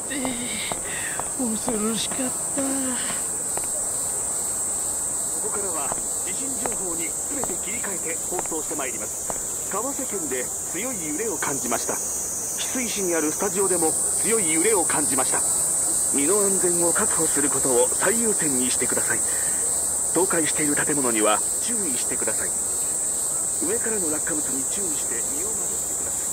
恐ろしかった。 ここからは地震情報に全て切り替えて放送してまいります。川瀬県で強い揺れを感じました。翡翠市にあるスタジオでも強い揺れを感じました。身の安全を確保することを最優先にしてください。倒壊している建物には注意してください。上からの落下物に注意して身を守ってください。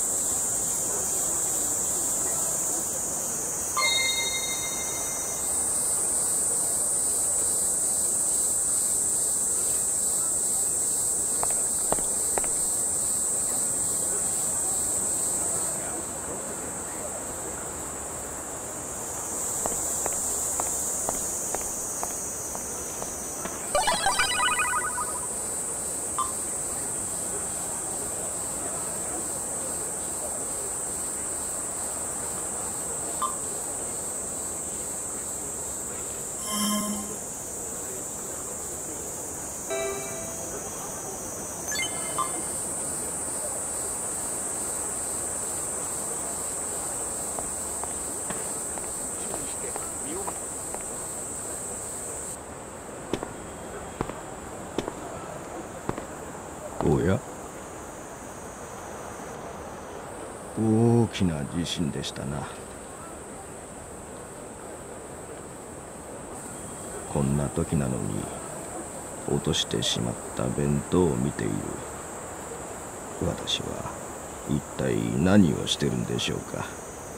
おや、大きな地震でしたな。こんな時なのに落としてしまった弁当を見ている私は一体何をしてるんでしょうか。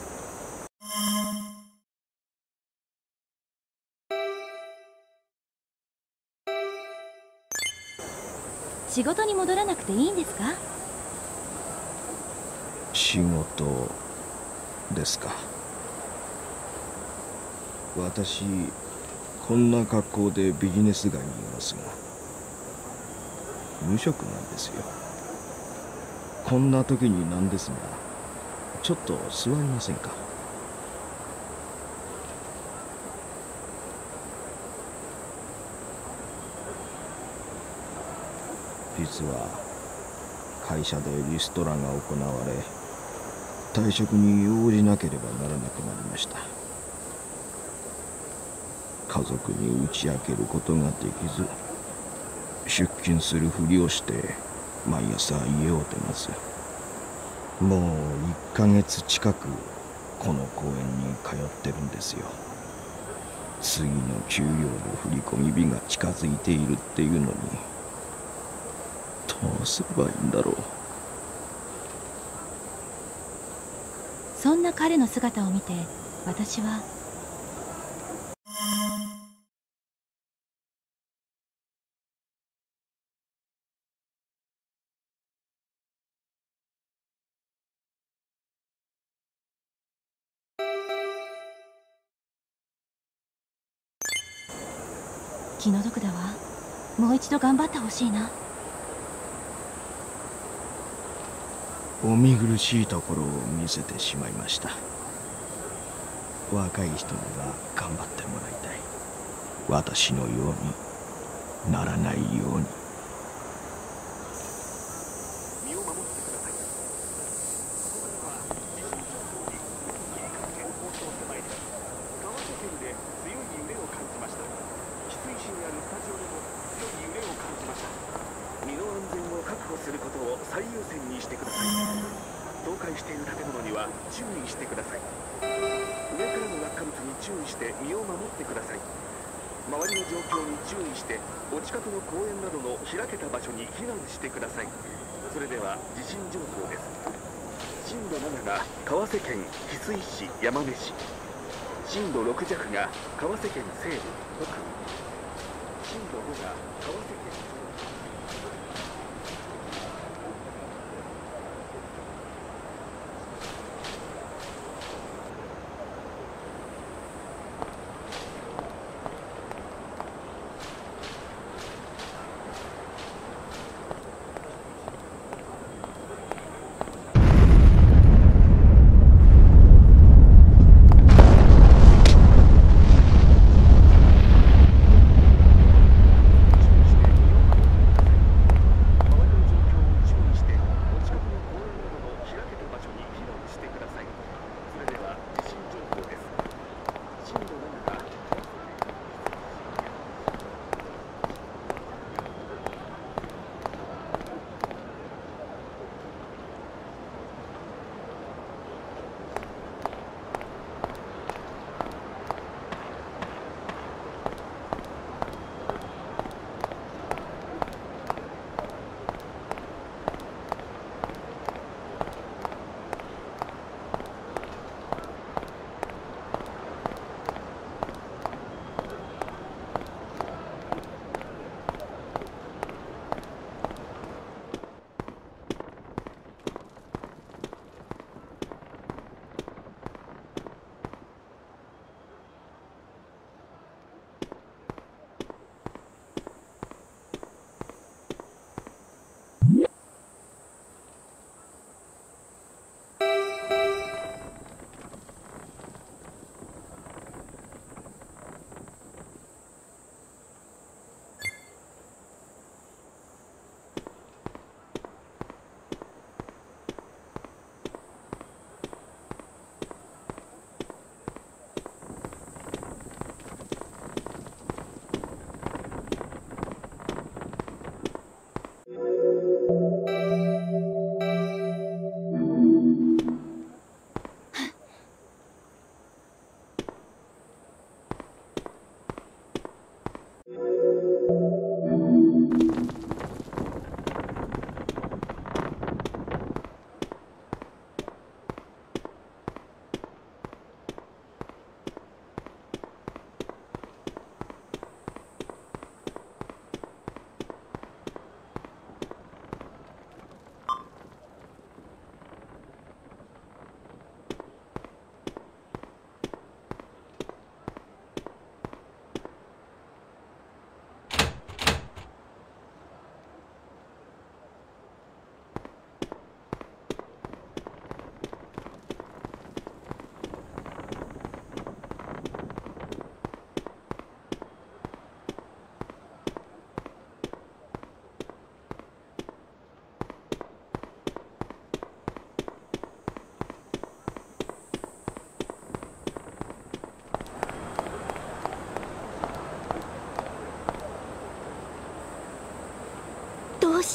仕事に戻らなくていいんですか？ 仕事ですか。私こんな格好でビジネス街にいますが無職なんですよ。こんな時になんですがちょっと座りませんか？実は会社でリストラが行われ退職に応じなければならなくなりました。家族に打ち明けることができず出勤するふりをして毎朝家を出ます。もう1ヶ月近くこの公園に通ってるんですよ。次の給料の振り込み日が近づいているっていうのにどうすればいいんだろう。 そんな彼の姿を見て私は気の毒だわ。もう一度頑張ってほしいな。 お見苦しいところを見せてしまいました。若い人には頑張ってもらいたい。私のようにならないように。 身を守ってください。ここからは地震情報に切り替えて放送してまいります。川瀬県で強い揺れを感じました。翡翠市にあるスタジオでも強い揺れを感じました。身の安全を確保することを最優先にしてください。倒壊している建物には注意してください。上からの落下物に注意して身を守ってください。周りの状況に注意してお近くの公園などの開けた場所に避難してください。それでは地震情報です。震度7が川瀬県翡翠市山目市、震度6弱が川瀬県西部北部、震度5が川瀬県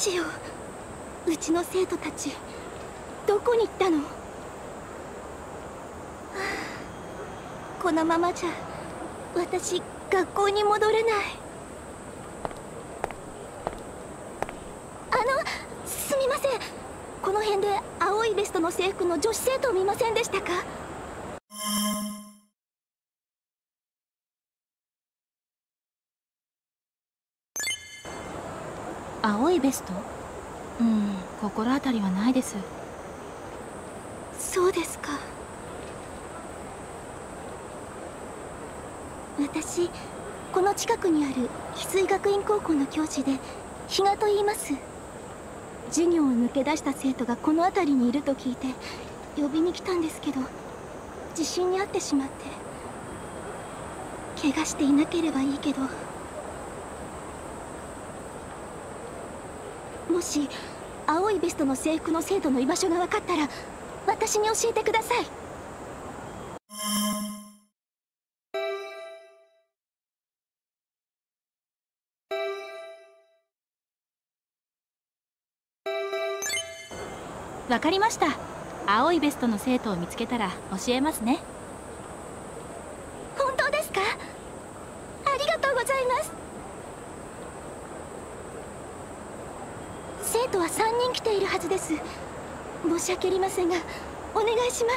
しよう。うちの生徒たちどこに行ったの？はあ、このままじゃ私学校に戻れない。すみません。この辺で青いベストの制服の女子生徒を見ませんでしたか？ 青いベスト？心当たりはないです。 そうですか。私この近くにある翡翠学院高校の教師で比嘉と言います。授業を抜け出した生徒がこの辺りにいると聞いて呼びに来たんですけど、地震に遭ってしまって。怪我していなければいいけど。もし青いベストの制服の生徒の居場所が分かったら私に教えてください。 わかりました。青いベストの生徒を見つけたら教えますね。 本当ですか？ありがとうございます。生徒は3人来ているはずです。申し訳ありませんがお願いします。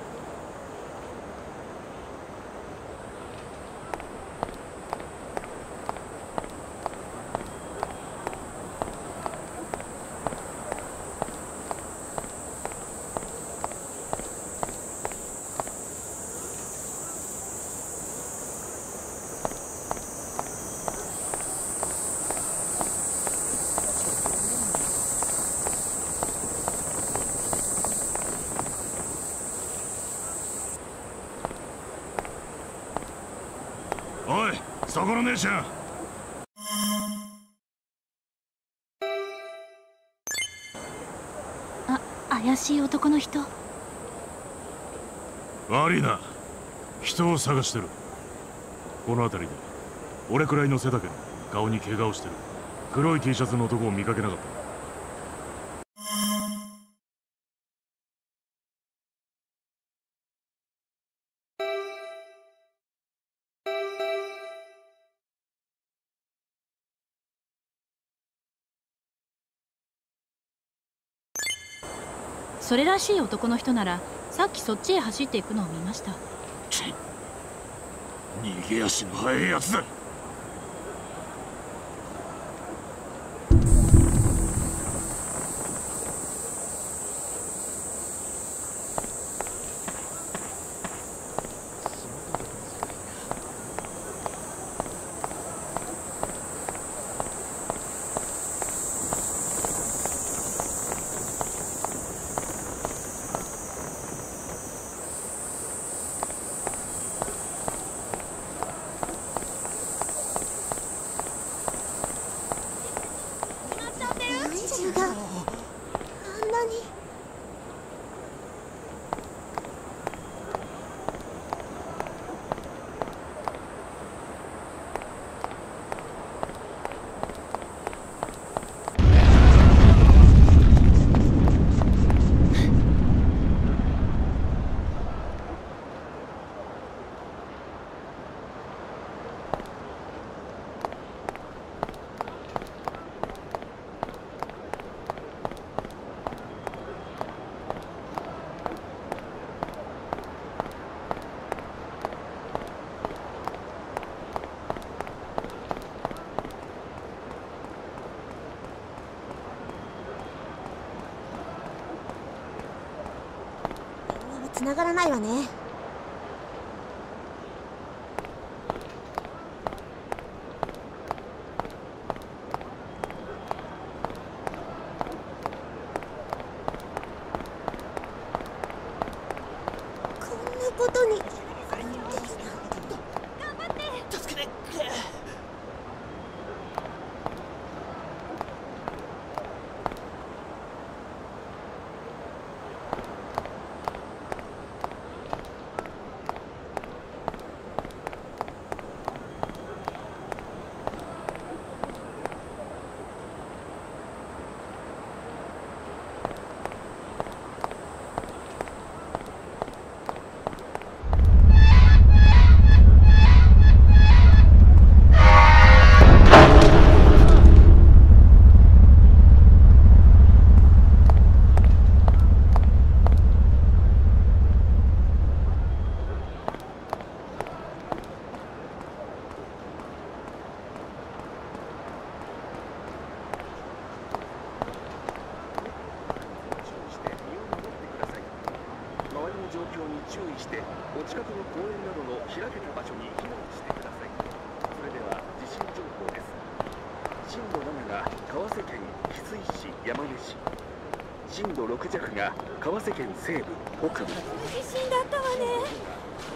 おい、そこの姉ちゃん。 怪しい男の人。 悪いな、人を探してる。この辺りで俺くらいの背丈の顔に怪我をしてる黒い T シャツの男を見かけなかった。 それらしい男の人ならさっきそっちへ走っていくのを見ました。 逃げ足の速いやつだ。 があんなに。繋がらないわね。こんなことに。頑張って。助けて。 してお近くの公園などの開けた場所に避難してください。それでは地震情報です。震度7が川瀬県翡翠市山根市、震度6弱が川瀬県西部北部。 地震だったわね。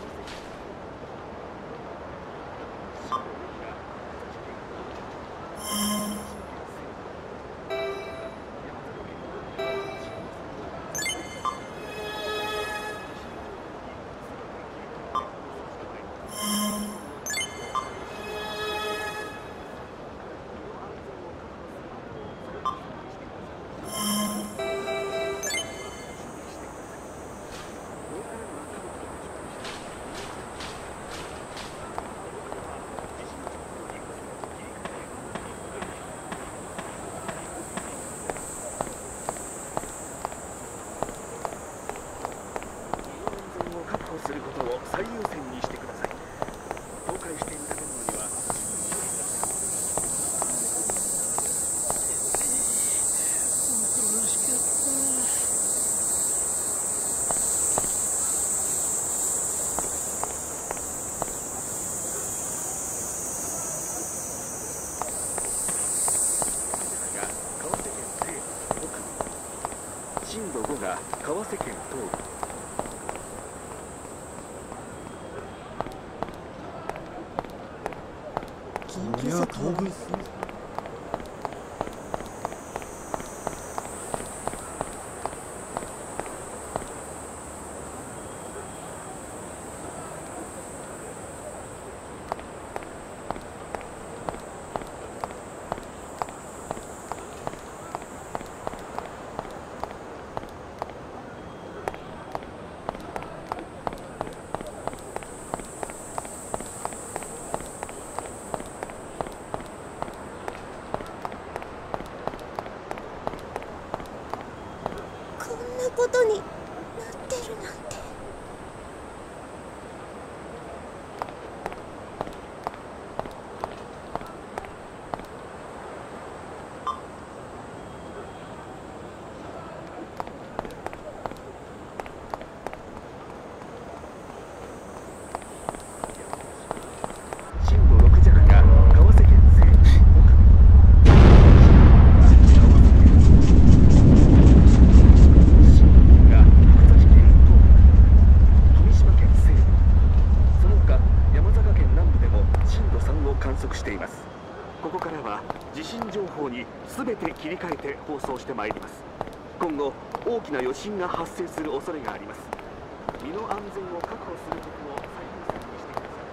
することを最優先にしてください。倒壊している建物には恐ろしかった。 川瀬県西部北部、震度5が川瀬県東部。 これは興奮する。 ことになってるなんて。 震度6弱が川瀬県西部観測しています。ここからは地震情報に全て切り替えて放送してまいります。今後大きな余震が発生する恐れがあります。身の安全を確保することを最優先にしてください。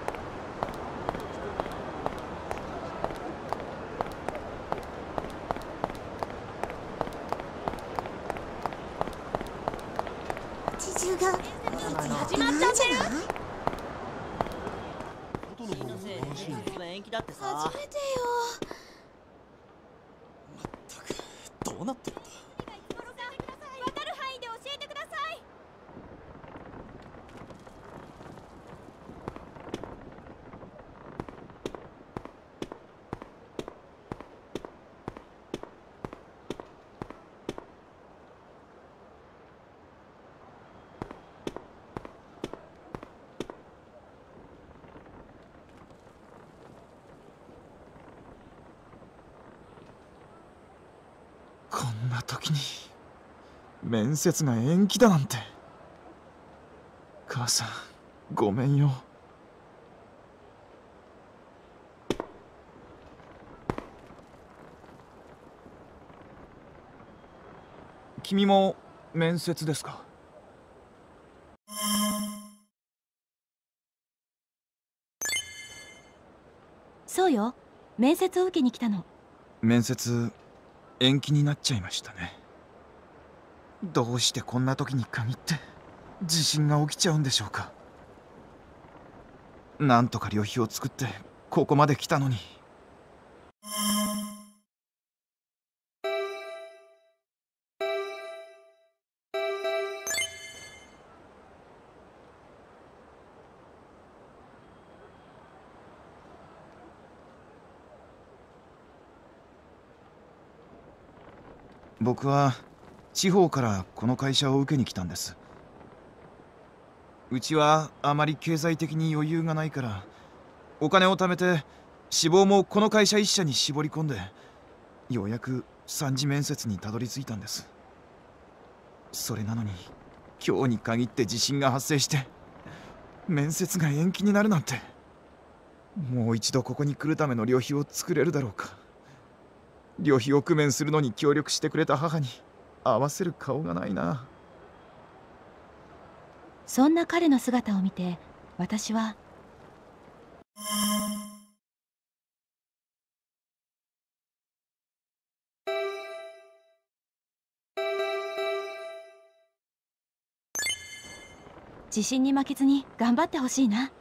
地中が始まっちゃってる。 延期だってさ。 初めてよ。 まったくどうなってるんだ。 わかる範囲で教えてください。 こんな時に面接が延期だなんて。母さんごめんよ。君も面接ですか？ そうよ、面接を受けに来たの。 面接延期になっちゃいましたね。どうしてこんな時に限って地震が起きちゃうんでしょうか。なんとか旅費を作ってここまで来たのに。僕は地方からこの会社を受けに来たんです。 うちはあまり経済的に余裕がないからお金を貯めて志望もこの会社一社に絞り込んでようやく3次面接にたどり着いたんです。それなのに今日に限って地震が発生して面接が延期になるなんて。もう一度ここに来るための旅費を作れるだろうか。旅費を工面するのに協力してくれた母に合わせる顔がないな。 そんな彼の姿を見て私は自信に負けずに頑張ってほしいな。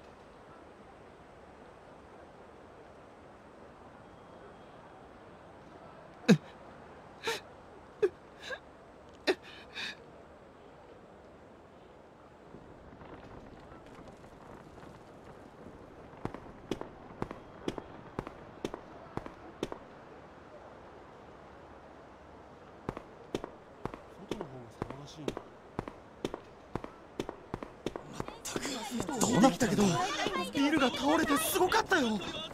どうなったけどビルが倒れてすごかったよ。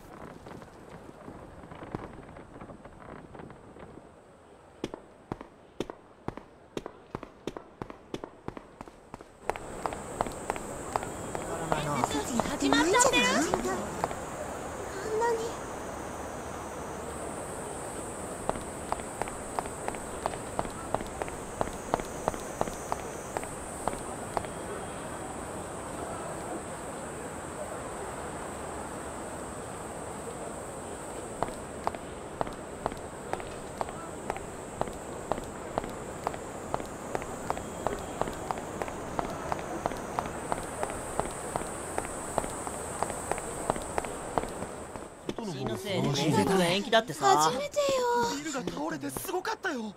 始まっちゃってる。あんなに面接が延期だってさ。 初めてよ。 ビルが倒れてすごかったよ。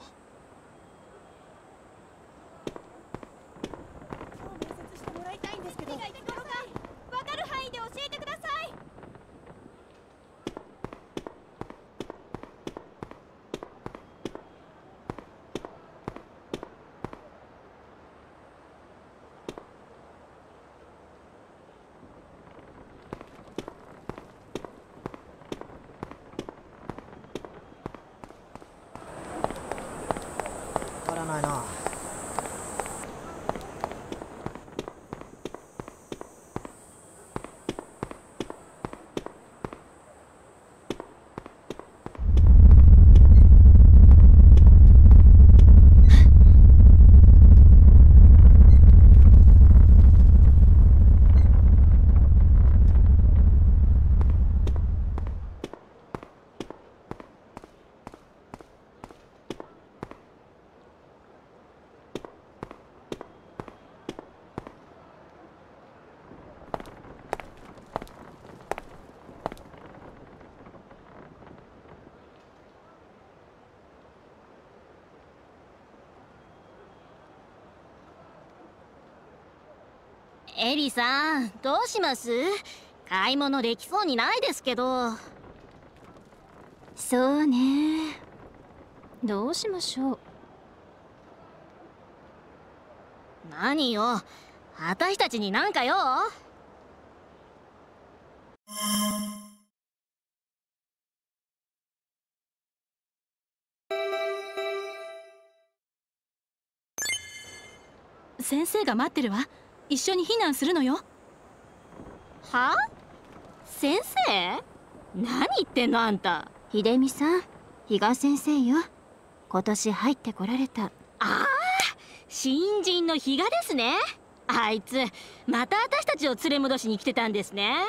わからないな。 エリさん、どうします？買い物できそうにないですけど。 そうね。どうしましょう。 何よ、私たちになんかよ。 先生が待ってるわ。一緒に避難するのよ。 は？先生？何言ってんのあんた。 秀美さん、比嘉先生よ。今年入ってこられた。 ああ、新人の比嘉ですね。あいつまた私たちを連れ戻しに来てたんですね。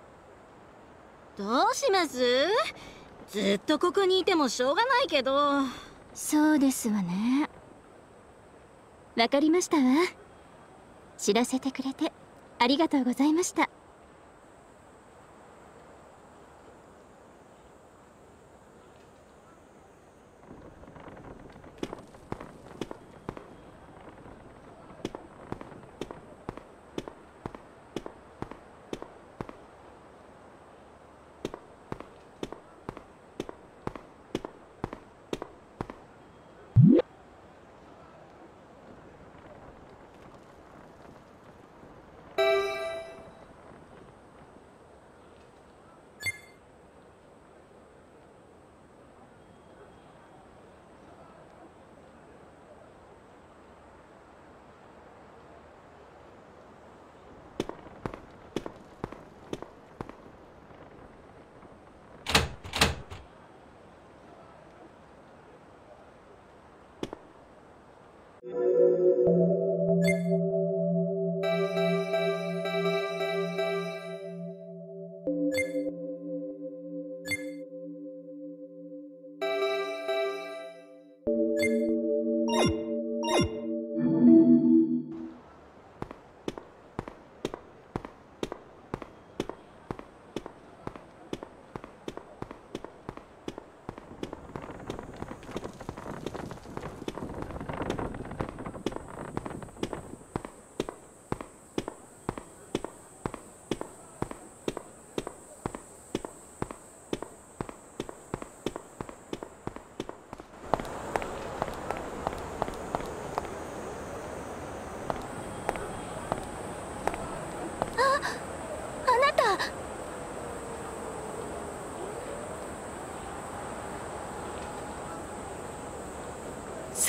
どうします？ずっとここにいてもしょうがないけど。 そうですわね。わかりましたわ。知らせてくれてありがとうございました。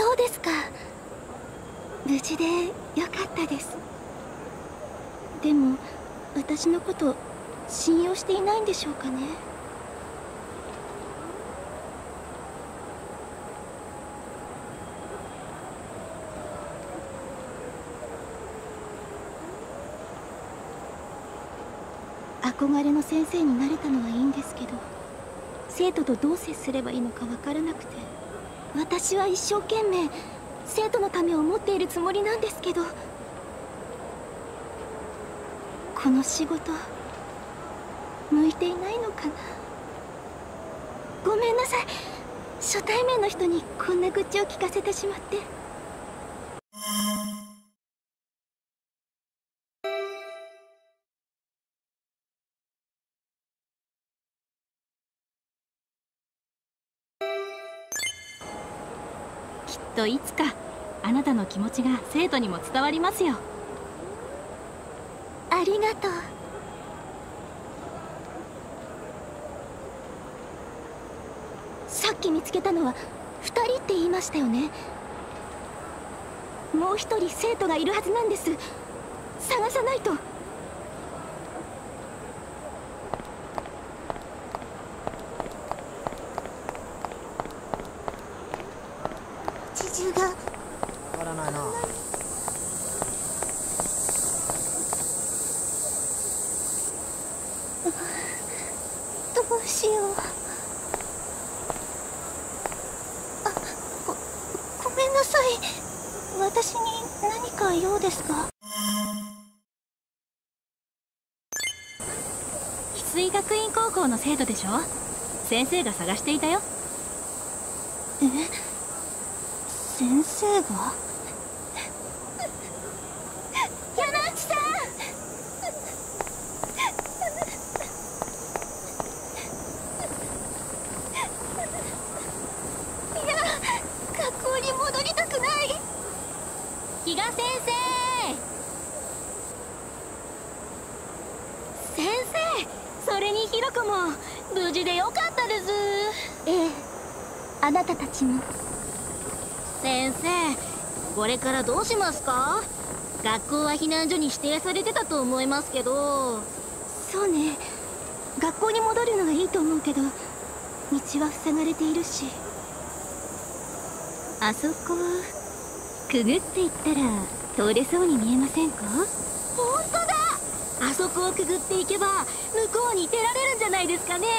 そうですか。無事でよかったです。でも私のこと信用していないんでしょうかね。憧れの先生になれたのはいいんですけど、生徒とどう接すればいいのかわからなくて。私は一生懸命生徒のためを思っているつもりなんですけど、この仕事向いていないのかな。ごめんなさい、初対面の人にこんな愚痴を聞かせてしまって。 きっといつかあなたの気持ちが生徒にも伝わりますよ。 ありがとう。さっき見つけたのは2人って言いましたよね。もう一人生徒がいるはずなんです。探さないと。地中がわからないな。どうしよう。ごめんなさい。私に何か用ですか？ 翡翠学院高校の生徒でしょ。先生が探していたよ。 え？先生が？山内さん！いや、学校に戻りたくない。 比嘉先生。先生、それにひろこも無事でよかったです。 ええ、あなたたちも。 先生、これからどうしますか？学校は避難所に指定されてたと思いますけど。 そうね、学校に戻るのがいいと思うけど、道は塞がれているし。 あそこくぐっていったら通れそうに見えませんか？ 本当だ。あそこをくぐっていけば向こうに出られるんじゃないですかね。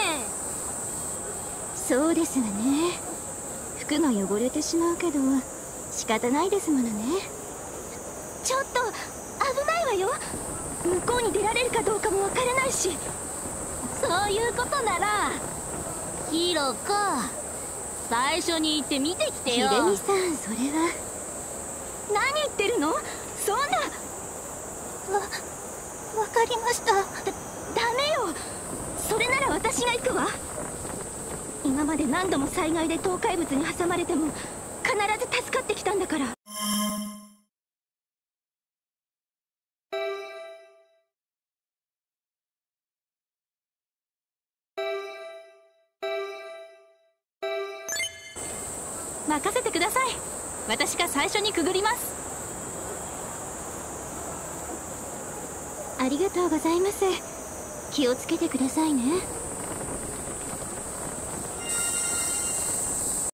そうですわね。服が汚れてしまうけど仕方ないですものね。ちょっと危ないわよ。向こうに出られるかどうかもわからないし。 そういうことならひろこ、最初に行って見てきてよ。 ひでみさん、それは。何言ってるの？そんな。わかりました。ダメよ。それなら私が行くわ。今まで何度も災害で倒壊物に挟まれても必ず助かってきたんだから。 任せてください。私が最初にくぐります。 ありがとうございます。気をつけてくださいね。